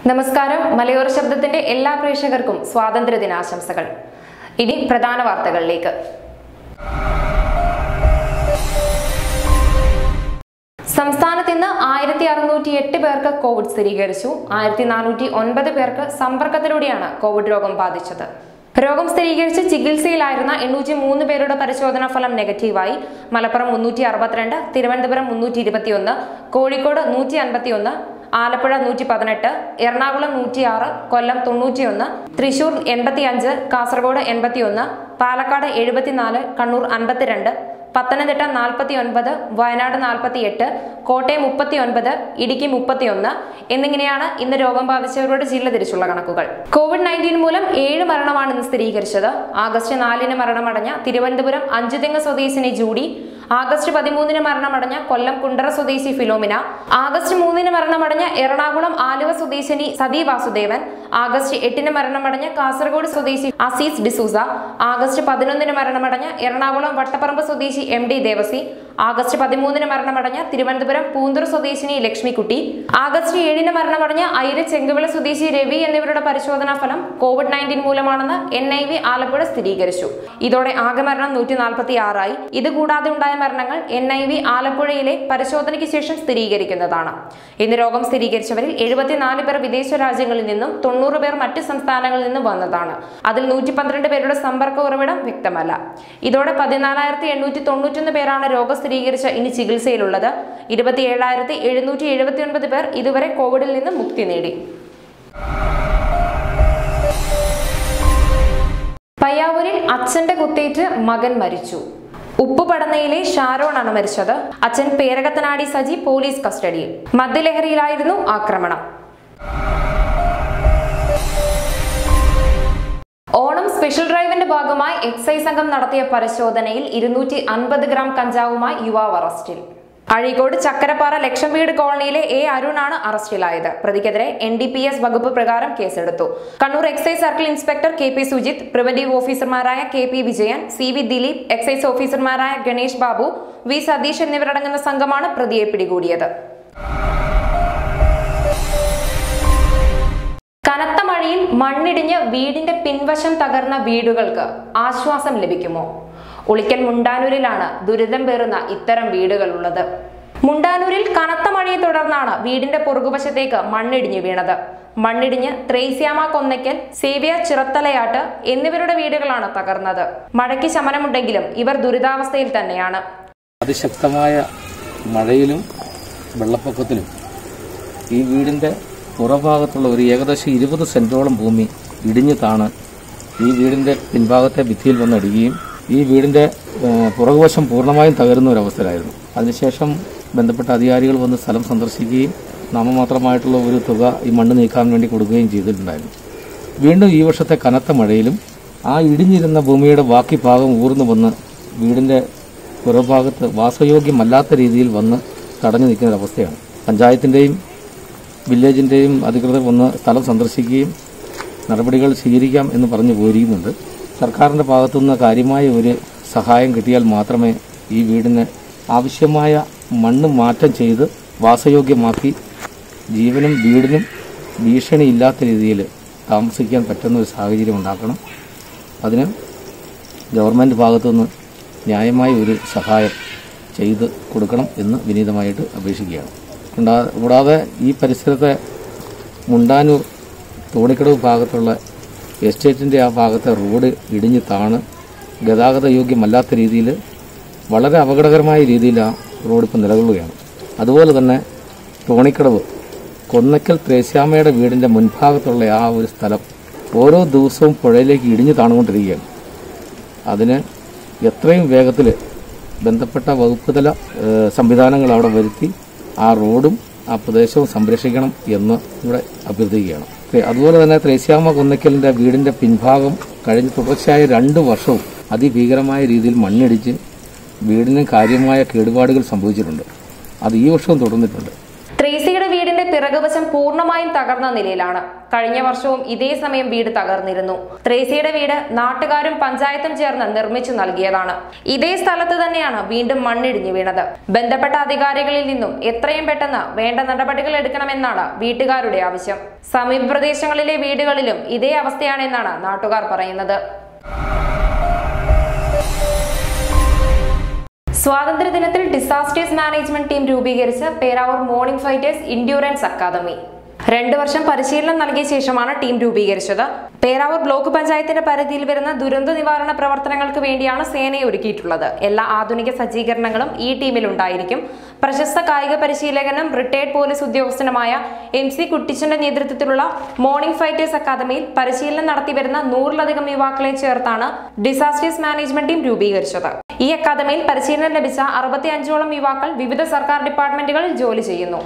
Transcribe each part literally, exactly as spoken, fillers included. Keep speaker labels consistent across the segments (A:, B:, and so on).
A: നമസ്കാരം. മലയോര ശബ്ദത്തിന്റെ എല്ലാ പ്രേക്ഷകർക്കും സ്വാതന്ത്ര്യ ദിനാശംസകൾ. ഇനി പ്രധാന വാർത്തകളിലേക്ക്. സംസ്ഥാനത്ത് ഇന്ന് ആയിരത്തി അറുന്നൂറ്റി എട്ട് പേർക്ക് കോവിഡ് സ്ഥിരീകരിച്ചു. ആയിരത്തി നാനൂറ്റി ഒൻപത് പേർക്ക് സമ്പർക്കത്തിലൂടെയാണ് കോവിഡ് രോഗം ബാധിച്ചത്. രോഗം സ്ഥിരീകരിച്ച് ചികിത്സയിലായിരുന്ന എണ്ണൂറ്റി മൂന്ന് പേരുടെ പരിശോധനാ ഫലം നെഗറ്റീവായി. മലപ്പുറം മുന്നൂറ്റി അറുപത്തിരണ്ട്, തിരുവനന്തപുരം മുന്നൂറ്റി ഇരുപത്തിയൊന്ന്, കോഴിക്കോട് നൂറ്റി അൻപത്തി ഒന്ന്, ആലപ്പുഴ നൂറ്റി പതിനെട്ട്, എറണാകുളം നൂറ്റിയാറ്, കൊല്ലം തൊണ്ണൂറ്റിയൊന്ന്, തൃശൂർ എൺപത്തി അഞ്ച്, കാസർഗോഡ് എൺപത്തിയൊന്ന്, പാലക്കാട് എഴുപത്തിനാല്, കണ്ണൂർ അൻപത്തിരണ്ട്, പത്തനംതിട്ട നാൽപ്പത്തി ഒൻപത്, വയനാട് നാൽപ്പത്തി എട്ട്, കോട്ടയം മുപ്പത്തി ഒൻപത്, ഇടുക്കി മുപ്പത്തി ഒന്ന് എന്നിങ്ങനെയാണ് ഇന്ന് രോഗം ബാധിച്ചവരുടെ ജില്ല തിരിച്ചുള്ള കണക്കുകൾ. കോവിഡ് നയൻറ്റീൻ മൂലം ഏഴ് മരണമാണ് ഇന്ന് സ്ഥിരീകരിച്ചത്. ആഗസ്റ്റ് നാലിന് മരണമടഞ്ഞ തിരുവനന്തപുരം അഞ്ചുതെങ്ങ് സ്വദേശിനി ജൂഡി, ആഗസ്റ്റ് പതിമൂന്നിന് മരണമടഞ്ഞ കൊല്ലം കുണ്ടറ സ്വദേശി ഫിലോമിന, ആഗസ്റ്റ് മൂന്നിന് മരണമടഞ്ഞ എറണാകുളം ആലുവ സ്വദേശിനി സതി വാസുദേവൻ, ആഗസ്റ്റ് എട്ടിന് മരണമടഞ്ഞ കാസർഗോഡ് സ്വദേശി അസീസ് ഡിസൂസ, ആഗസ്റ്റ് പതിനൊന്നിന് മരണമടഞ്ഞ എറണാകുളം വട്ടപ്പറമ്പ് സ്വദേശി എം ഡി ദേവസി, ആഗസ്റ്റ് പതിമൂന്നിന് മരണമടഞ്ഞ തിരുവനന്തപുരം പൂന്തൂർ സ്വദേശിനി ലക്ഷ്മിക്കുട്ടി, ആഗസ്റ്റ് ഏഴിന് മരണമടഞ്ഞ ഐര ചെങ്കുവിള സ്വദേശി രവി എന്നിവരുടെ പരിശോധനാ ഫലം കോവിഡ് നയൻറ്റീൻ മൂലമാണെന്ന് എൻ ഐ വി ആലപ്പുഴ സ്ഥിരീകരിച്ചു. ഇതോടെ ആകെ മരണം നൂറ്റി നാൽപ്പത്തി ആറായി. ഇതുകൂടാതെ ഉണ്ടായ മരണങ്ങൾ എൻ ഐ വി ആലപ്പുഴയിലെ പരിശോധനയ്ക്ക് ശേഷം സ്ഥിരീകരിക്കുന്നതാണ്. ഇന്ന് രോഗം സ്ഥിരീകരിച്ചവരിൽ എഴുപത്തിനാല് പേർ വിദേശ രാജ്യങ്ങളിൽ നിന്നും തൊണ്ണൂറ് പേർ മറ്റ് സംസ്ഥാനങ്ങളിൽ നിന്നും വന്നതാണ്. അതിൽ നൂറ്റി പന്ത്രണ്ട് പേരുടെ സമ്പർക്ക ഉറവിടം വ്യക്തമല്ല. ഇതോടെ പതിനാലായിരത്തി എണ്ണൂറ്റി തൊണ്ണൂറ്റൊന്ന് പേരാണ് രോഗം സ്ഥിരീകരിച്ച ഇനി ചികിത്സയിലുള്ളത്. ഇരുപത്തി ഏഴായിരത്തി എഴുന്നൂറ്റി എഴുപത്തി ഒൻപത് പേർ ഇതുവരെ കോവിഡിൽ നിന്ന് മുക്തി നേടി. പയ്യാവൂരിൽ അച്ഛന്റെ കുത്തേറ്റ് മകൻ മരിച്ചു. ഉപ്പുപടന്നയിലെ ഷാരോണാണ് മരിച്ചത്. അച്ഛൻ പേരകത്തനാടി സജി പോലീസ് കസ്റ്റഡിയിൽ. മദ്യലഹരിയിലായിരുന്നു ആക്രമണം. ഓണം സ്പെഷ്യൽ ഡ്രൈവിന്റെ ഭാഗമായി എക്സൈസ് സംഘം നടത്തിയ പരിശോധനയിൽ ഇരുന്നൂറ്റി അൻപത് ഗ്രാം കഞ്ചാവുമായി യുവാവ് അറസ്റ്റിൽ. അഴീക്കോട് ചക്കരപ്പാറ ലക്ഷം വീട് കോളനിയിലെ എ അരുണാണ് അറസ്റ്റിലായത്. പ്രതിക്കെതിരെ എൻ ഡി പി എസ് വകുപ്പ് പ്രകാരം കേസെടുത്തു. Kannur excise circle inspector K P Sujith, preventive ഓഫീസർമാരായ K P Vijayan, C V Dileep, excise ഓഫീസർമാരായ ഗണേഷ് ബാബു, വി സതീഷ് എന്നിവരടങ്ങുന്ന സംഘമാണ് പ്രതിയെ പിടികൂടിയത്. കനത്ത മഴയിൽ മണ്ണിടിഞ്ഞ് വീടിന്റെ പിൻവശം തകർന്ന വീടുകൾക്ക് ആശ്വാസം ലഭിക്കുമോ? ഉളിക്കൽ മുണ്ടാനൂരിലാണ് ദുരിതം പേറുന്ന ഇത്തരം വീടുകളുള്ളത്. മുണ്ടാനൂരിൽ കനത്ത മഴയെ തുടർന്നാണ് വീടിന്റെ പുറകുവശത്തേക്ക് മണ്ണിടിഞ്ഞു വീണത്. മണ്ണിടിഞ്ഞ് ത്രേസ്യാമ കൊന്നയ്ക്കൽ, സേവ്യ ചിറത്തലയാട്ട് എന്നിവരുടെ വീടുകളാണ് തകർന്നത്. മഴയ്ക്ക് ശമനമുണ്ടെങ്കിലും ഇവർ ദുരിതാവസ്ഥയിൽ തന്നെയാണ്.
B: അതിശക്തമായ മഴയിലും വെള്ളപ്പൊക്കത്തിലും ഈ വീടിന്റെ പുറഭാഗത്തുള്ള ഒരു ഏകദേശം ഇരുപത് സെന്റോളം ഭൂമി ഇടിഞ്ഞു താണ് ഈ വീടിന്റെ പിൻഭാഗത്തെ ഭിത്തിയിൽ വന്നിടുകയും ഈ വീടിന്റെ പുറകുവശം പൂർണ്ണമായും തകരുന്ന ഒരവസ്ഥയിലായിരുന്നു. അതിനുശേഷം ബന്ധപ്പെട്ട അധികാരികൾ വന്ന് സ്ഥലം സന്ദർശിക്കുകയും നാമമാത്രമായിട്ടുള്ള ഒരു തുക ഈ മണ്ണ് നീക്കാൻ വേണ്ടി കൊടുക്കുകയും ചെയ്തിട്ടുണ്ടായിരുന്നു. വീണ്ടും ഈ വർഷത്തെ കനത്ത മഴയിലും ആ ഇടിഞ്ഞിരുന്ന ഭൂമിയുടെ ബാക്കി ഭാഗം ഊർന്നു വന്ന് വീടിന്റെ പുറഭാഗത്ത് വാസയോഗ്യമല്ലാത്ത രീതിയിൽ വന്ന് തടഞ്ഞു നിൽക്കുന്ന ഒരവസ്ഥയാണ്. പഞ്ചായത്തിന്റെയും വില്ലേജിന്റെയും അധികൃതർ വന്ന് സ്ഥലം സന്ദർശിക്കുകയും നടപടികൾ സ്വീകരിക്കാം എന്ന് പറഞ്ഞു പോയിരിക്കുന്നുണ്ട്. സർക്കാരിന്റെ ഭാഗത്തുനിന്ന് കാര്യമായ ഒരു സഹായം കിട്ടിയാൽ മാത്രമേ ഈ വീടിന് ആവശ്യമായ മണ്ണ് മാറ്റം ചെയ്ത് വാസയോഗ്യമാക്കി ജീവനും വീടിനും ഭീഷണിയില്ലാത്ത രീതിയിൽ താമസിക്കാൻ പറ്റുന്ന ഒരു സാഹചര്യം ഉണ്ടാക്കണം. അതിന് ഗവൺമെന്റ് ഭാഗത്തുനിന്ന് ന്യായമായ ഒരു സഹായം ചെയ്ത് കൊടുക്കണം എന്ന് വിനീതമായിട്ട് അപേക്ഷിക്കുകയാണ്. കൂടാതെ ഈ പരിസരത്തെ മുണ്ടാനൂർ തോണിക്കടവ് ഭാഗത്തുള്ള എസ്റ്റേറ്റിന്റെ ആ ഭാഗത്തെ റോഡ് ഇടിഞ്ഞ് താണ് ഗതാഗത യോഗ്യമല്ലാത്ത രീതിയിൽ വളരെ അപകടകരമായ രീതിയിൽ ആ റോഡ് ഇപ്പോൾ നിലകൊള്ളുകയാണ്. അതുപോലെ തന്നെ തോണിക്കടവ് കൊന്നക്കൽ ത്രേസ്യാമയുടെ വീടിന്റെ മുൻഭാഗത്തുള്ള ആ ഒരു സ്ഥലം ഓരോ ദിവസവും പുഴയിലേക്ക് ഇടിഞ്ഞു താണുകൊണ്ടിരിക്കുകയാണ്. അതിന് എത്രയും വേഗത്തിൽ ബന്ധപ്പെട്ട വകുപ്പ് തല സംവിധാനങ്ങൾ അവിടെ വരുത്തി ആ റോഡും ആ പ്രദേശവും സംരക്ഷിക്കണം എന്ന് ഇവിടെ അഭ്യർത്ഥിക്കുകയാണ്. അതുപോലെ തന്നെ ത്രേസ്യാമ കുന്നക്കലിന്റെ വീടിന്റെ പിൻഭാഗം കഴിഞ്ഞ തുടർച്ചയായ രണ്ടു വർഷവും അതിഭീകരമായ രീതിയിൽ മണ്ണിടിച്ച് വീടിന് കാര്യമായ കേടുപാടുകൾ സംഭവിച്ചിട്ടുണ്ട്. അത് ഈ വർഷവും തുടർന്നിട്ടുണ്ട്.
A: ത്രേസ്യയുടെ വീടിന്റെ പിറകു പിറകുവശം പൂർണ്ണമായും തകർന്ന നിലയിലാണ്. കഴിഞ്ഞ വർഷവും ഇതേ സമയം വീട് തകർന്നിരുന്നു. ത്രേസ്യയുടെ വീട് നാട്ടുകാരും പഞ്ചായത്തും ചേർന്ന് നിർമ്മിച്ചു നൽകിയതാണ്. ഇതേ സ്ഥലത്ത് തന്നെയാണ് വീണ്ടും മണ്ണിടിഞ്ഞു വീണത്. ബന്ധപ്പെട്ട അധികാരികളിൽ നിന്നും എത്രയും പെട്ടെന്ന് വേണ്ട നടപടികൾ എടുക്കണമെന്നാണ് വീട്ടുകാരുടെ ആവശ്യം. സമീപ പ്രദേശങ്ങളിലെ വീടുകളിലും ഇതേ അവസ്ഥയാണെന്നാണ് നാട്ടുകാർ പറയുന്നത്. സ്വാതന്ത്ര്യദിനത്തിൽ ഡിസാസ്റ്റേഴ്സ് മാനേജ്മെന്റ് ടീം രൂപീകരിച്ച Peravoor morning fighters endurance academy രണ്ടു വർഷം പരിശീലനം നൽകിയ ശേഷമാണ് ടീം രൂപീകരിച്ചത്. പേരാവൂർ ബ്ലോക്ക് പഞ്ചായത്തിന്റെ പരിധിയിൽ വരുന്ന ദുരന്ത നിവാരണ പ്രവർത്തനങ്ങൾക്ക് വേണ്ടിയാണ് സേനയെ ഒരുക്കിയിട്ടുള്ളത്. എല്ലാ ആധുനിക സജ്ജീകരണങ്ങളും ഈ ടീമിൽ ഉണ്ടായിരിക്കും. പ്രശസ്ത കായിക പരിശീലകനും റിട്ടയർഡ് പോലീസ് ഉദ്യോഗസ്ഥനുമായ എം സി കുട്ടിച്ചന്റെ നേതൃത്വത്തിലുള്ള മോർണിംഗ് ഫൈറ്റേഴ്സ് അക്കാദമിയിൽ പരിശീലനം നടത്തിവരുന്ന നൂറിലധികം യുവാക്കളെ ചേർത്താണ് ഡിസാസ്റ്റേഴ്സ് മാനേജ്മെന്റ് ടീം രൂപീകരിച്ചത്. ഈ അക്കാദമിയിൽ പരിശീലനം ലഭിച്ച അറുപത്തി അഞ്ചോളം യുവാക്കൾ വിവിധ സർക്കാർ ഡിപ്പാർട്ട്മെന്റുകളിൽ ജോലി ചെയ്യുന്നു.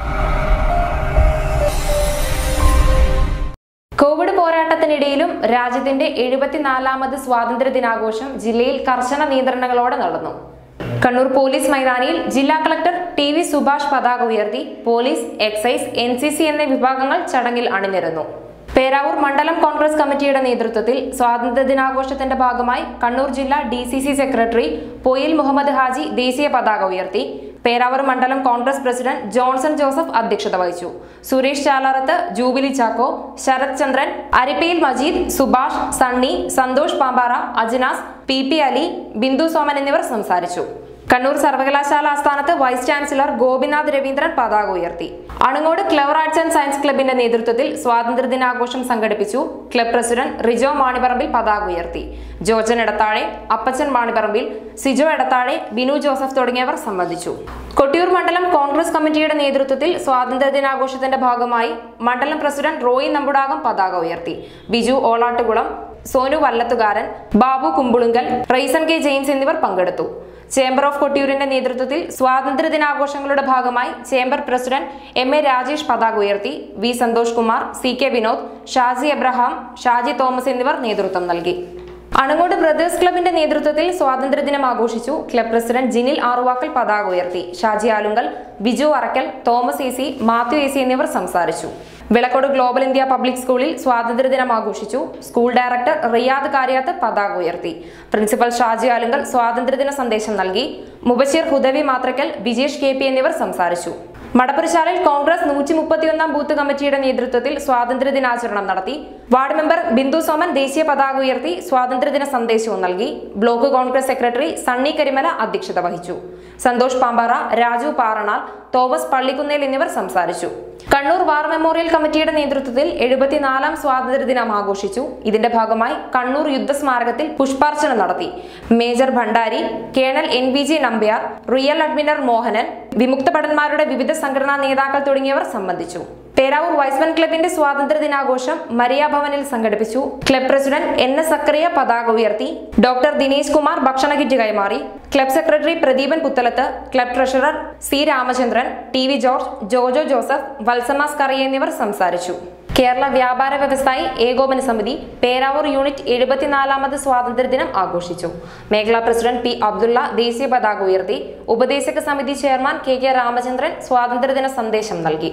A: കോവിഡ് പോരാട്ടത്തിനിടയിലും രാജ്യത്തിന്റെ എഴുപത്തിനാലാമത് സ്വാതന്ത്ര്യ ദിനാഘോഷം ജില്ലയിൽ കർശന നിയന്ത്രണങ്ങളോടെ നടന്നു. കണ്ണൂർ പോലീസ് മൈതാനിയിൽ ജില്ലാ കളക്ടർ ടി വി സുഭാഷ് പതാക ഉയർത്തി. Police, excise, N C C എന്നീ വിഭാഗങ്ങൾ ചടങ്ങിൽ അണിനിരന്നു. പേരാവൂർ മണ്ഡലം കോൺഗ്രസ് കമ്മിറ്റിയുടെ നേതൃത്വത്തിൽ സ്വാതന്ത്ര്യ ദിനാഘോഷത്തിന്റെ ഭാഗമായി കണ്ണൂർ ജില്ലാ D C C secretary Poyil Muhammad Haji ദേശീയ പതാക ഉയർത്തി. പേരാവൂർ മണ്ഡലം കോൺഗ്രസ് പ്രസിഡന്റ് ജോൺസൺ ജോസഫ് അധ്യക്ഷത വഹിച്ചു. Suresh Chalarath, Jubilee Chacko, Sarath Chandran, Arippayil Majeed, Subhash, Sunny, Santhosh Pampara, Ajnas, P P Ali, Bindu Soman എന്നിവർ സംസാരിച്ചു. കണ്ണൂർ സർവകലാശാല ആസ്ഥാനത്ത് വൈസ് ചാൻസലർ ഗോപിനാഥ് രവീന്ദ്രൻ പതാക ഉയർത്തി. Anangode clover arts and science ക്ലബിന്റെ നേതൃത്വത്തിൽ സ്വാതന്ത്ര്യ ദിനാഘോഷം സംഘടിപ്പിച്ചു. ക്ലബ് പ്രസിഡന്റ് റിജോ മാണിപ്പറമ്പിൽ പതാക ഉയർത്തി. ജോർജൻ എടത്താഴെ, അപ്പച്ചൻ മാണിപ്പറമ്പിൽ, സിജോ എടത്താഴെ, ബിനു ജോസഫ് തുടങ്ങിയവർ സംബന്ധിച്ചു. കൊട്ടിയൂർ മണ്ഡലം കോൺഗ്രസ് കമ്മിറ്റിയുടെ നേതൃത്വത്തിൽ സ്വാതന്ത്ര്യ ദിനാഘോഷത്തിന്റെ ഭാഗമായി മണ്ഡലം പ്രസിഡന്റ് റോയി നമ്പുടാകം പതാക ഉയർത്തി. ബിജു ഓളാട്ടുകുളം, സോനു വല്ലത്തുകാരൻ, ബാബു കുമ്പുളുങ്കൽ, റൈസൻ കെ ജെയിംസ് എന്നിവർ പങ്കെടുത്തു. ചേംബർ ഓഫ് കൊട്ടിയൂരിന്റെ നേതൃത്വത്തിൽ സ്വാതന്ത്ര്യ ദിനാഘോഷങ്ങളുടെ ഭാഗമായി chamber president M A Rajesh പതാക ഉയർത്തി. V Santhosh Kumar, C K Vinod, Shaji Abraham, Shaji Thomas എന്നിവർ നേതൃത്വം നൽകി. അണങ്ങോട് ബ്രദേഴ്സ് ക്ലബിന്റെ നേതൃത്വത്തിൽ സ്വാതന്ത്ര്യദിനം ആഘോഷിച്ചു. ക്ലബ് പ്രസിഡന്റ് ജിനിൽ ആറുവാക്കൽ പതാക ഉയർത്തി. Shaji Alunkal, Biju Arakkal, Thomas A C, Mathew A C എന്നിവർ സംസാരിച്ചു. വിളക്കോട് ഗ്ലോബൽ ഇന്ത്യ പബ്ലിക് സ്കൂളിൽ സ്വാതന്ത്ര്യദിനം ആഘോഷിച്ചു. സ്കൂൾ ഡയറക്ടർ റിയാദ് കാര്യാത്ത് പതാക ഉയർത്തി. പ്രിൻസിപ്പൽ ഷാജി ആലുങ്കൽ സ്വാതന്ത്ര്യദിന സന്ദേശം നൽകി. മുബശീർ ഹുദവി മാത്രക്കൽ, ബിജേഷ് കെ പി എന്നിവർ സംസാരിച്ചു. മടപ്പുരശാലയിൽ കോൺഗ്രസ് നൂറ്റി മുപ്പത്തിയൊന്നാം ബൂത്ത് കമ്മിറ്റിയുടെ നേതൃത്വത്തിൽ സ്വാതന്ത്ര്യ ദിനാചരണം നടത്തി. വാർഡ് മെമ്പർ ബിന്ദു സോമൻ ദേശീയ പതാക ഉയർത്തി സ്വാതന്ത്ര്യദിന സന്ദേശവും നൽകി. Block Congress secretary Sunny Karimala അധ്യക്ഷത വഹിച്ചു. സന്തോഷ് പാമ്പാറ, രാജു പാറണാൽ, തോമസ് പള്ളിക്കുന്നേൽ എന്നിവർ സംസാരിച്ചു. കണ്ണൂർ വാർ മെമ്മോറിയൽ കമ്മിറ്റിയുടെ നേതൃത്വത്തിൽ എഴുപത്തിനാലാം സ്വാതന്ത്ര്യദിനം ആഘോഷിച്ചു. ഇതിന്റെ ഭാഗമായി കണ്ണൂർ യുദ്ധസ്മാരകത്തിൽ പുഷ്പാർച്ചന നടത്തി. Major Bhandari, colonel N V G Nambiar, rear admiral Mohanan, വിമുക്ത ഭടന്മാരുടെ വിവിധ സംഘടനാ നേതാക്കൾ തുടങ്ങിയവർ സംബന്ധിച്ചു. പേരാവൂർ വൈസ്മൻ ക്ലബിന്റെ സ്വാതന്ത്ര്യ ദിനാഘോഷം മരിയ ഭവനിൽ സംഘടിപ്പിച്ചു. Club president N S Sakkariya പതാക ഉയർത്തി. ഡോക്ടർ ദിനേശ് കുമാർ ഭക്ഷണ കിറ്റ് കൈമാറി. Club secretary Pradeepan Puthalath, club treasurer C Ramachandran, T V George, Jojo Joseph, Valsamas Kariya എന്നിവർ സംസാരിച്ചു. കേരള വ്യാപാര വ്യവസായി ഏകോപന സമിതി പേരാവൂർ യൂണിറ്റ് എഴുപത്തിനാലാമത് സ്വാതന്ത്ര്യദിനം ആഘോഷിച്ചു. മേഖലാ പ്രസിഡന്റ് പി അബ്ദുള്ള ദേശീയ പതാക ഉയർത്തി. ഉപദേശക സമിതി ചെയർമാൻ കെ കെ രാമചന്ദ്രൻ സ്വാതന്ത്ര്യദിന സന്ദേശം നൽകി.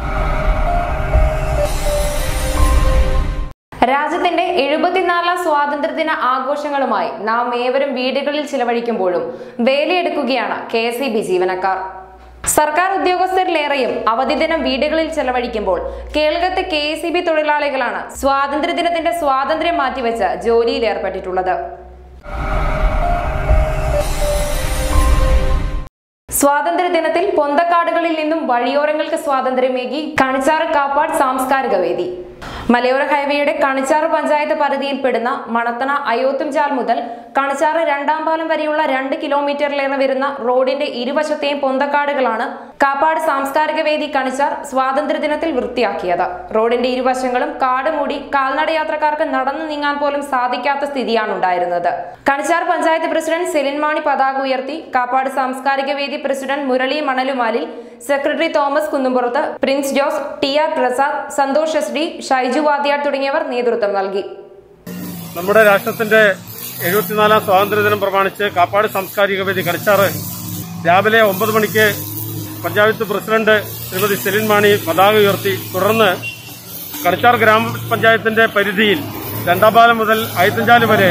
A: രാജ്യത്തിന്റെ എഴുപത്തിനാലാം സ്വാതന്ത്ര്യദിന ആഘോഷങ്ങളുമായി നാം ഏവരും വീടുകളിൽ ചിലവഴിക്കുമ്പോഴും വേലയെടുക്കുകയാണ് കെ എസ് ഇ ബി ജീവനക്കാർ. സർക്കാർ ഉദ്യോഗസ്ഥരിലേറെയും അവധി ദിനം വീടുകളിൽ ചെലവഴിക്കുമ്പോൾ കേരളത്തെ കെ എസ് ഇ ബി തൊഴിലാളികളാണ് സ്വാതന്ത്ര്യദിനത്തിന്റെ സ്വാതന്ത്ര്യം മാറ്റിവെച്ച് ജോലിയിൽ ഏർപ്പെട്ടിട്ടുള്ളത്. സ്വാതന്ത്ര്യ ദിനത്തിൽ പൊന്തക്കാടുകളിൽ നിന്നും വഴിയോരങ്ങൾക്ക് സ്വാതന്ത്ര്യമേകി കണിച്ചാറ് കാപ്പാട് സാംസ്കാരിക വേദി. മലയോര ഹൈവേയുടെ കണിച്ചാറ് പഞ്ചായത്ത് പരിധിയിൽപ്പെടുന്ന മണത്തണ അയോത്തുംചാൽ മുതൽ കണിച്ചാറ് രണ്ടാം പാലം വരെയുള്ള രണ്ട് കിലോമീറ്ററിലേറെ വരുന്ന റോഡിന്റെ ഇരുവശത്തെയും പൊന്തക്കാടുകളാണ് കാപ്പാട് സാംസ്കാരിക വേദി കണിച്ചാർ സ്വാതന്ത്ര്യദിനത്തിൽ വൃത്തിയാക്കിയത്. റോഡിന്റെ ഇരുവശങ്ങളും കാട് മൂടി കാൽനടയാത്രക്കാർക്ക് നടന്നു നീങ്ങാൻ പോലും സാധിക്കാത്ത സ്ഥിതിയാണ് ഉണ്ടായിരുന്നത്. കണിച്ചാർ പഞ്ചായത്ത് പ്രസിഡന്റ് സെലിൻ മാണി പതാക ഉയർത്തി. കാപ്പാട് സാംസ്കാരിക വേദി president Murali Manalumalil, secretary Thomas Kunnumpurath, Prince Jose, T R Prasad, Santhosh S D, Shaiju Vadyar തുടങ്ങിയവർ നേതൃത്വം നൽകി.
C: നമ്മുടെ രാഷ്ട്രത്തിന്റെ എഴുപത്തിനാലാം സ്വാതന്ത്ര്യദിനം പ്രമാണിച്ച് കാപ്പാട് സാംസ്കാരിക വേദി കണിച്ചാറ് രാവിലെ ഒമ്പത് മണിക്ക് പഞ്ചായത്ത് പ്രസിഡന്റ് ശ്രീമതി സെലിൻ മാണി പതാക ഉയർത്തി. തുടർന്ന് കടച്ചാർ ഗ്രാമപഞ്ചായത്തിന്റെ പരിധിയിൽ രണ്ടാം പാലം മുതൽ അയത്തഞ്ചാല് വരെ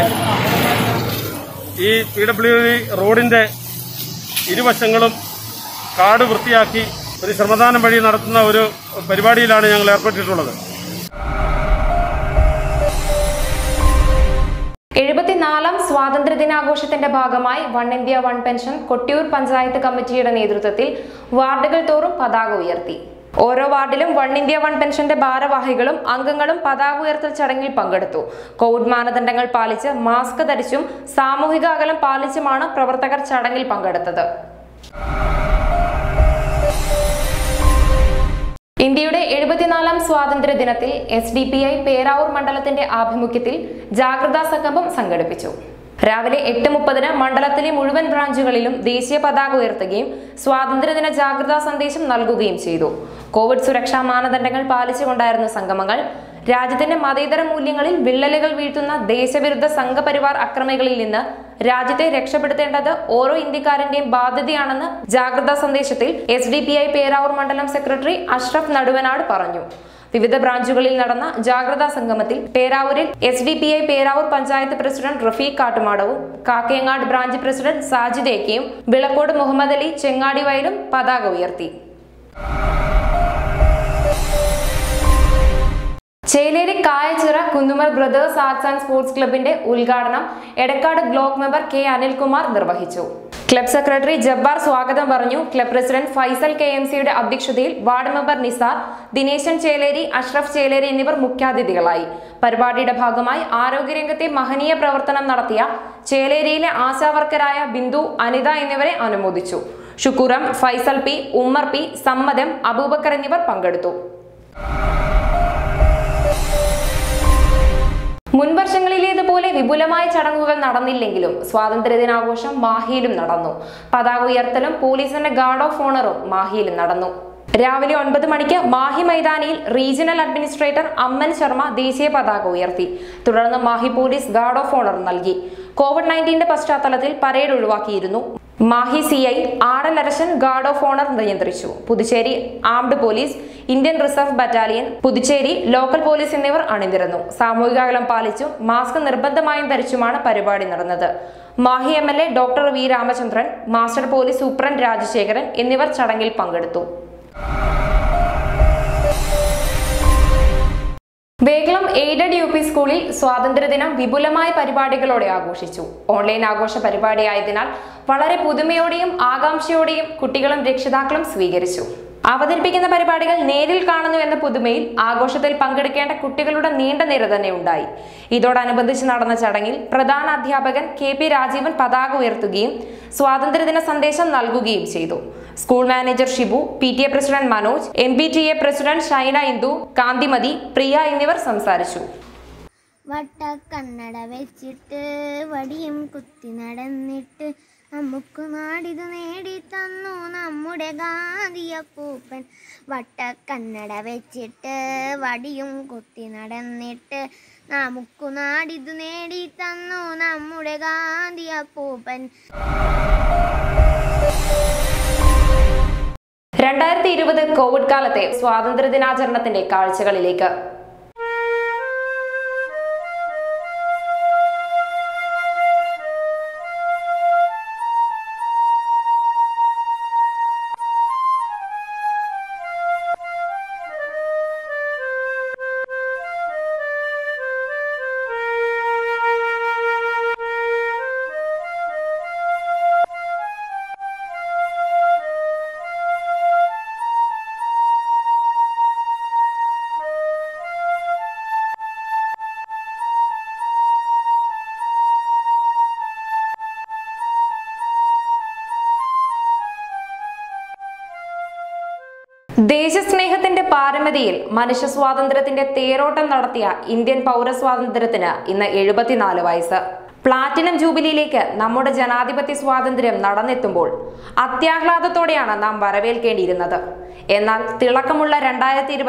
C: ഈ പി ഡബ്ല്യു ഡി റോഡിന്റെ ഇരുവശങ്ങളും കാട് വൃത്തിയാക്കി ഒരു ശ്രമദാനം വഴി നടത്തുന്ന ഒരു പരിപാടിയിലാണ് ഞങ്ങൾ ഏർപ്പെട്ടിട്ടുള്ളത്.
A: എഴുപത്തിനാലാം സ്വാതന്ത്ര്യദിനാഘോഷത്തിന്റെ ഭാഗമായി one India one pension Kottiyoor panchayat കമ്മിറ്റിയുടെ നേതൃത്വത്തിൽ വാർഡുകൾ തോറും പതാക ഉയർത്തി. ഓരോ വാർഡിലും വൺ ഇന്ത്യ വൺ പെൻഷന്റെ ഭാരവാഹികളും അംഗങ്ങളും പതാക ഉയർത്തൽ ചടങ്ങിൽ പങ്കെടുത്തു. കോവിഡ് മാനദണ്ഡങ്ങൾ പാലിച്ച് മാസ്ക് ധരിച്ചും സാമൂഹിക അകലം പാലിച്ചുമാണ് പ്രവർത്തകർ ചടങ്ങിൽ പങ്കെടുത്തത്. ഇന്ത്യയുടെ എഴുപത്തിനാലാം സ്വാതന്ത്ര്യ ദിനത്തിൽ S D P I Peravoor മണ്ഡലത്തിന്റെ ആഭിമുഖ്യത്തിൽ ജാഗ്രതാ സംഗമം സംഘടിപ്പിച്ചു. രാവിലെ എട്ട് മുപ്പതിന് മണ്ഡലത്തിലെ മുഴുവൻ ബ്രാഞ്ചുകളിലും ദേശീയ പതാക ഉയർത്തുകയും സ്വാതന്ത്ര്യദിന ജാഗ്രതാ സന്ദേശം നൽകുകയും ചെയ്തു. കോവിഡ് സുരക്ഷാ മാനദണ്ഡങ്ങൾ പാലിച്ചുകൊണ്ടായിരുന്നു സംഗമങ്ങൾ. രാജ്യത്തിന്റെ മതേതര മൂല്യങ്ങളിൽ വിള്ളലുകൾ വീഴ്ത്തുന്ന ദേശവിരുദ്ധ സംഘപരിവാർ അക്രമികളിൽ നിന്ന് രാജ്യത്തെ രക്ഷപ്പെടുത്തേണ്ടത് ഓരോ ഇന്ത്യക്കാരന്റെയും ബാധ്യതയാണെന്ന് ജാഗ്രതാ സന്ദേശത്തിൽ S D P I Peravoor മണ്ഡലം സെക്രട്ടറി അഷ്റഫ് നടുവനാട് പറഞ്ഞു. വിവിധ ബ്രാഞ്ചുകളിൽ നടന്ന ജാഗ്രതാ സംഗമത്തിൽ പേരാവൂരിൽ S D P I Peravoor panchayat president Rafeeq കാട്ടുമാടവും കാക്കയങ്ങാട് ബ്രാഞ്ച് പ്രസിഡന്റ് സാജിദ് ഏക്കയും വിളക്കോട് മുഹമ്മദ് അലി ചെങ്ങാടി വയലും പതാക ഉയർത്തി. Cheleri Kayachira Kunnumal brothers arts and sports ക്ലബിന്റെ ഉദ്ഘാടനം Edakkad block member K Anilkumar നിർവഹിച്ചു. ക്ലബ് സെക്രട്ടറി ജബ്ബാർ സ്വാഗതം പറഞ്ഞു. Club president Faisal K M സിയുടെ അധ്യക്ഷതയിൽ വാർഡ് മെമ്പർ നിസാർ, ദിനേശൻ ചേലേരി, അഷ്റഫ് ചേലേരി എന്നിവർ മുഖ്യാതിഥികളായി. പരിപാടിയുടെ ഭാഗമായി ആരോഗ്യരംഗത്തെ മഹനീയ പ്രവർത്തനം നടത്തിയ ചേലേരിയിലെ ആശാവർക്കരായ ബിന്ദു, അനിത എന്നിവരെ അനുമോദിച്ചു. ഷുക്കൂറം, ഫൈസൽ പി, ഉമ്മർ പി, സമ്മദം, അബൂബക്കർ എന്നിവർ പങ്കെടുത്തു. മുൻവർഷങ്ങളിലേതുപോലെ വിപുലമായ ചടങ്ങുകൾ നടന്നില്ലെങ്കിലും സ്വാതന്ത്ര്യദിനാഘോഷം മാഹിയിലും നടന്നു. പതാക ഉയർത്തലും പോലീസിന്റെ ഗാർഡ് ഓഫ് ഓണറും മാഹിയിലും നടന്നു. രാവിലെ ഒൻപത് മണിക്ക് മാഹി മൈതാനിയിൽ റീജിയണൽ അഡ്മിനിസ്ട്രേറ്റർ അമ്മൻ ശർമ്മ ദേശീയ പതാക ഉയർത്തി. തുടർന്ന് Mahe police guard of honour നൽകി. കോവിഡ് നയൻറ്റീന്റെ പശ്ചാത്തലത്തിൽ പരേഡ് ഒഴിവാക്കിയിരുന്നു. Mahe C I Adalarasan guard of honour നിയന്ത്രിച്ചു. Puducherry armed police, Indian reserve battalion, Puducherry local police എന്നിവർ അണിനിരന്നു. സാമൂഹിക അകലം പാലിച്ചും മാസ്ക് നിർബന്ധമായും ധരിച്ചുമാണ് പരിപാടി നടന്നത്. Mahe M L A doctor V Ramachandran, master police superintendent Rajasekharan എന്നിവർ ചടങ്ങിൽ പങ്കെടുത്തു. വേഗളം എയ്ഡഡ് യു പി സ്കൂളിൽ സ്വാതന്ത്ര്യദിനം വിപുലമായ പരിപാടികളോടെ ആഘോഷിച്ചു. ഓൺലൈൻ ആഘോഷ പരിപാടിയായതിനാൽ വളരെ പുതുമയോടെയും ആകാംക്ഷയോടെയും കുട്ടികളും രക്ഷിതാക്കളും സ്വീകരിച്ചു. അവതരിപ്പിക്കുന്ന പരിപാടികൾ നേരിൽ കാണുന്നു എന്ന പുതുമയിൽ ആഘോഷത്തിൽ പങ്കെടുക്കേണ്ട കുട്ടികളുടെ നീണ്ട നിര തന്നെ ഉണ്ടായി. ഇതോടനുബന്ധിച്ച് നടന്ന ചടങ്ങിൽ പ്രധാന അധ്യാപകൻ കെ പി രാജീവൻ പതാക ഉയർത്തുകയും സ്വാതന്ത്ര്യദിന സന്ദേശം നൽകുകയും ചെയ്തു. School manager Shibu, P T A president Manoj, M P T A president Shaina Indu, Kanthimathi, Priya എന്നിവർ സംസാരിച്ചു.
D: വട്ടക്കണ്ണട വെച്ചിട്ട് വടിയും കുത്തി നടന്നിട്ട് നമുക്ക് നാടിതു നേടി തന്നു നമ്മുടെ ഗാന്ധിയപ്പൂപ്പൻ. വട്ടക്കണ്ണട വെച്ചിട്ട് വടിയും കുത്തി നടന്നിട്ട് നമുക്ക് നാടിതു നേടി തന്നു നമ്മുടെ ഗാന്ധിയപ്പൂപ്പൻ.
A: രണ്ടായിരത്തി ഇരുപത് കോവിഡ് കാലത്തെ സ്വാതന്ത്ര്യദിനാചരണത്തിന്റെ കാഴ്ചകളിലേക്ക്. ദേശസ്നേഹത്തിന്റെ പാരമ്യതയിൽ മനുഷ്യ സ്വാതന്ത്ര്യത്തിന്റെ തേരോട്ടം നടത്തിയ ഇന്ത്യൻ പൗരസ്വാതന്ത്ര്യത്തിന് ഇന്ന് എഴുപത്തിനാല് വയസ്സ്. പ്ലാറ്റിനം ജൂബിലിയിലേക്ക് നമ്മുടെ ജനാധിപത്യ സ്വാതന്ത്ര്യം നടന്നെത്തുമ്പോൾ അത്യാഹ്ലാദത്തോടെയാണ് നാം വരവേൽക്കേണ്ടിയിരുന്നത്. എന്നാൽ തിളക്കമുള്ള രണ്ടായിരത്തി ഇരുപത്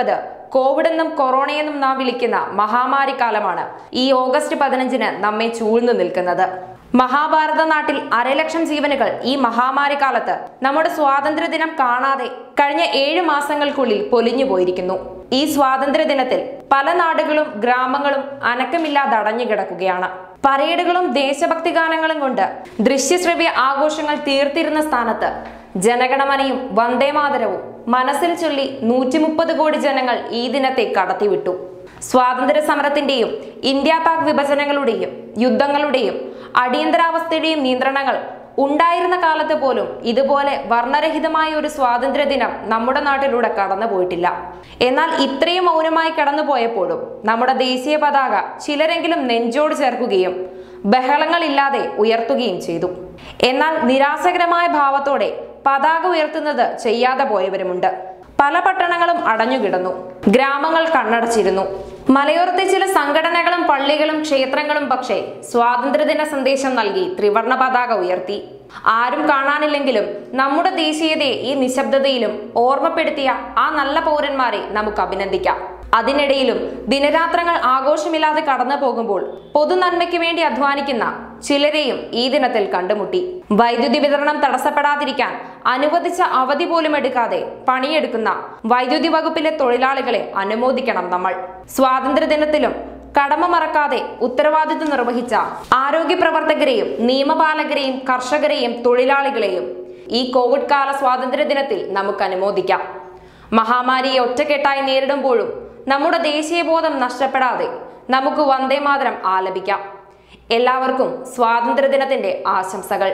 A: കോവിഡ് എന്നും കൊറോണയെന്നും നാം വിളിക്കുന്ന മഹാമാരി കാലമാണ് ഈ ഓഗസ്റ്റ് പതിനഞ്ചിന് നമ്മെ ചൂഴ്ന്നു നിൽക്കുന്നത്. മഹാഭാരത നാട്ടിൽ അരലക്ഷം ജീവനുകൾ ഈ മഹാമാരി കാലത്ത് നമ്മുടെ സ്വാതന്ത്ര്യ ദിനം കാണാതെ കഴിഞ്ഞ ഏഴു മാസങ്ങൾക്കുള്ളിൽ പൊലിഞ്ഞു പോയിരിക്കുന്നു. ഈ സ്വാതന്ത്ര്യ ദിനത്തിൽ പല നാടുകളും ഗ്രാമങ്ങളും അനക്കമില്ലാതെ അടഞ്ഞു കിടക്കുകയാണ്. പരേഡുകളും ദേശഭക്തി ഗാനങ്ങളും കൊണ്ട് ദൃശ്യശ്രവ്യ ആഘോഷങ്ങൾ തീർത്തിരുന്ന സ്ഥാനത്ത് ജനഗണമനയും വന്ദേമാതരവും മനസ്സിൽ ചൊല്ലി നൂറ്റി മുപ്പത് കോടി ജനങ്ങൾ ഈ ദിനത്തെ കടത്തിവിട്ടു. സ്വാതന്ത്ര്യ സമരത്തിന്റെയും ഇന്ത്യ പാക് വിഭജനങ്ങളുടെയും യുദ്ധങ്ങളുടെയും അടിയന്തരാവസ്ഥയുടെയും നിയന്ത്രണങ്ങൾ ഉണ്ടായിരുന്ന കാലത്ത് പോലും ഇതുപോലെ വർണ്ണരഹിതമായ ഒരു സ്വാതന്ത്ര്യ ദിനം നമ്മുടെ നാട്ടിലൂടെ കടന്നു പോയിട്ടില്ല. എന്നാൽ ഇത്രയും മൗനമായി കടന്നുപോയപ്പോഴും നമ്മുടെ ദേശീയ പതാക ചിലരെങ്കിലും നെഞ്ചോട് ചേർക്കുകയും ബഹളങ്ങളില്ലാതെ ഉയർത്തുകയും ചെയ്തു. എന്നാൽ നിരാശകരമായ ഭാവത്തോടെ പതാക ഉയർത്തുന്നത് ചെയ്യാതെ പോയവരുമുണ്ട്. പല പട്ടണങ്ങളും അടഞ്ഞുകിടന്നു, ഗ്രാമങ്ങൾ കണ്ണടച്ചിരുന്നു. മലയോരത്തെ ചില സംഘടനകളും പള്ളികളും ക്ഷേത്രങ്ങളും പക്ഷേ സ്വാതന്ത്ര്യദിന സന്ദേശം നൽകി ത്രിവർണ പതാക ഉയർത്തി. ആരും കാണാനില്ലെങ്കിലും നമ്മുടെ ദേശീയതയെ ഈ നിശബ്ദതയിലും ഓർമ്മപ്പെടുത്തിയ ആ നല്ല പൗരന്മാരെ നമുക്ക് അഭിനന്ദിക്കാം. അതിനിടയിലും ദിനരാത്രങ്ങൾ ആഘോഷമില്ലാതെ കടന്നു പോകുമ്പോൾ പൊതുനന്മയ്ക്ക് വേണ്ടി അധ്വാനിക്കുന്ന ചിലരെയും ഈ ദിനത്തിൽ കണ്ടുമുട്ടി. വൈദ്യുതി വിതരണം തടസ്സപ്പെടാതിരിക്കാൻ അനുവദിച്ച അവധി പോലും എടുക്കാതെ പണിയെടുക്കുന്ന വൈദ്യുതി വകുപ്പിലെ തൊഴിലാളികളെ അനുമോദിക്കണം നമ്മൾ. സ്വാതന്ത്ര്യ ദിനത്തിലും കടമ മറക്കാതെ ഉത്തരവാദിത്വം നിർവഹിച്ച ആരോഗ്യ പ്രവർത്തകരെയും നിയമപാലകരെയും കർഷകരെയും തൊഴിലാളികളെയും ഈ കോവിഡ് കാല സ്വാതന്ത്ര്യ ദിനത്തിൽ നമുക്ക് അനുമോദിക്കാം. മഹാമാരിയെ ഒറ്റക്കെട്ടായി നേരിടുമ്പോഴും നമ്മുടെ ദേശീയ ബോധം നഷ്ടപ്പെടാതെ നമുക്ക് വന്ദേമാതരം ആലപിക്കാം. എല്ലാവർക്കും സ്വാതന്ത്ര്യ ദിനത്തിന്റെ ആശംസകൾ.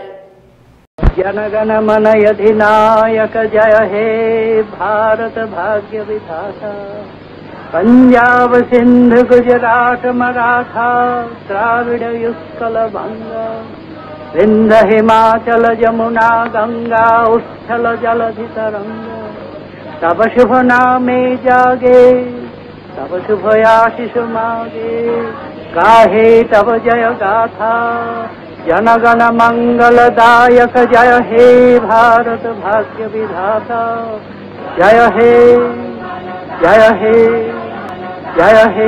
E: जनगण मन अधिनायक जय हे भारत भाग्य विधाता पंजाब सिंध गुजरात मराठा द्राविड युत्कल बंगा विंध हिमाचल जमुना गंगा उच्छल जलधि तरंगा तब शुभ नामे जागे तब शुभ आशीष मागे गाहे तब जय गाथा जनगण मंगलदायक जय हे भारत भाग्य विधाता जय हे जय हे जय हे.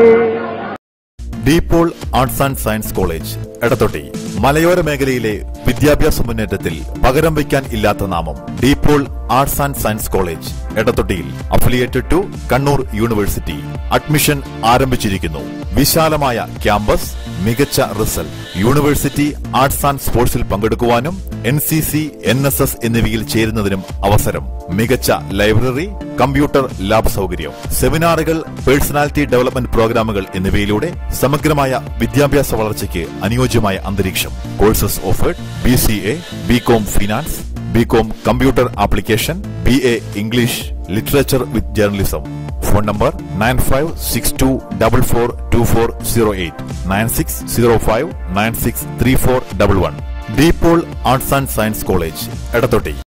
F: DePaul arts and science college Edathotti മലയോര മേഖലയിലെ വിദ്യാഭ്യാസ മുന്നേറ്റത്തിൽ പകരം വയ്ക്കാൻ ഇല്ലാത്ത നാമം DePaul arts and science college എടത്തൊട്ടിയിൽ affiliated to Kannur university. Admission ആരംഭിച്ചിരിക്കുന്നു. വിശാലമായ ക്യാമ്പസ്, മികച്ച റിസൾട്ട്. യൂണിവേഴ്സിറ്റി ആർട്സ് ആൻഡ് സ്പോർട്സിൽ പങ്കെടുക്കുവാനും N C C, N S S എന്നിവയിൽ ചേരുന്നതിനും അവസരം. മികച്ച ലൈബ്രറി, കമ്പ്യൂട്ടർ ലാബ് സൗകര്യം, സെമിനാറുകൾ, പേഴ്സണാലിറ്റി ഡെവലപ്മെന്റ് പ്രോഗ്രാമുകൾ എന്നിവയിലൂടെ സമഗ്രമായ വിദ്യാഭ്യാസ വളർച്ചയ്ക്ക് അനുയോജ്യമായ അന്തരീക്ഷം. Courses offered: B C A, B com finance, B com computer application, B A English literature with journalism. Phone number nine five six two double four two four zero eight nine six zero five nine six three four double one. DePaul arts and science college Edathotti.